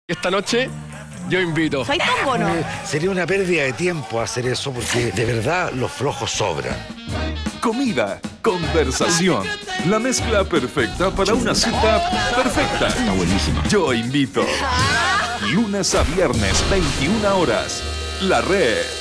Esta noche yo invito. ¿Soy tongo o no? Sería una pérdida de tiempo hacer eso porque de verdad los flojos sobran. Comida, conversación, la mezcla perfecta para una cita perfecta. Está buenísimo. Yo invito. Lunes a viernes, 21 horas. La Red.